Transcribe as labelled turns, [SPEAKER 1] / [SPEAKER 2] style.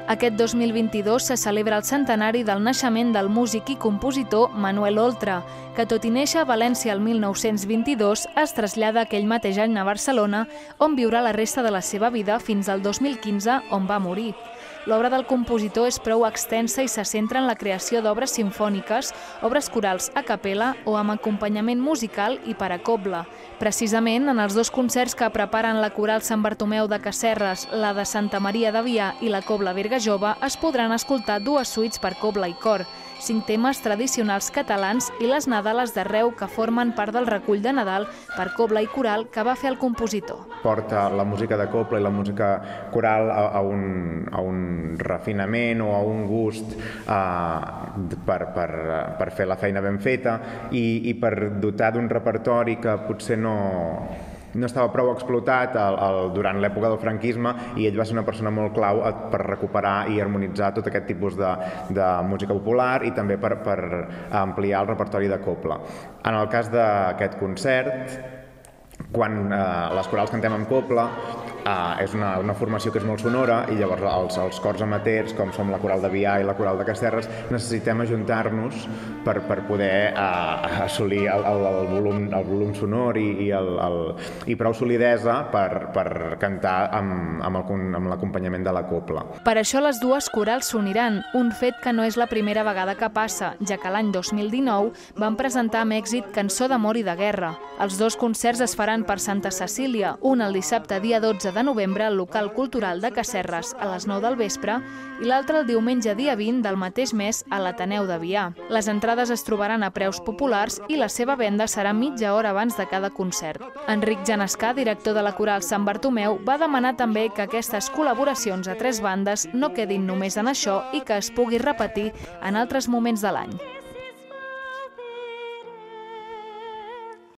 [SPEAKER 1] Aquest 2022 se celebra el centenari del naixement del músic i compositor Manuel Oltra, que tot i néixer a València el 1922 es trasllada aquell mateix any a Barcelona, on viurà la resta de la seva vida fins al 2015, on va morir. L'obra del compositor és prou extensa i se centra en la creació d'obres simfòniques, obres corals a capella o amb acompanyament musical i per a cobla. Precisament, en els dos concerts que preparen la Coral Sant Bartomeu de Casserres, la de Santa Maria de Vià i la Cobla Berga Jove, es podran escoltar dues suites per cobla i cor, 5 temes tradicionals catalans i les nadales d'arreu que formen part del recull de Nadal per cobla i coral que va fer el compositor.
[SPEAKER 2] Porta la música de cobla i la música coral a un refinament o a un gust per fer la feina ben feta i per dotar d'un repertori que potser no estava prou explotat durant l'època del franquisme, i ell va ser una persona molt clau per recuperar i harmonitzar tot aquest tipus de música popular i també per ampliar el repertori de cobla. En el cas d'aquest concert, quan les corals cantem en cobla, és una formació que és molt sonora, i llavors els cors amateurs, com som la Coral de Vià i la Coral de Casserres, necessitem ajuntar-nos per poder assolir el volum sonor i prou solidesa per cantar amb l'acompanyament de la cobla.
[SPEAKER 1] Per això les dues corals s'uniran, un fet que no és la primera vegada que passa, ja que l'any 2019 van presentar amb èxit Cançó d'amor i de guerra. Els dos concerts es faran per Santa Cecília, un el dissabte dia 12 de novembre al local cultural de Casserres a les 9 del vespre i l'altre el diumenge dia 20 del mateix mes a l'Ateneu de Vià. Les entrades es trobaran a preus populars i la seva venda serà mitja hora abans de cada concert. Enric Genescà, director de la Coral Sant Bartomeu, va demanar també que aquestes col·laboracions a 3 bandes no quedin només en això i que es pugui repetir en altres moments de l'any.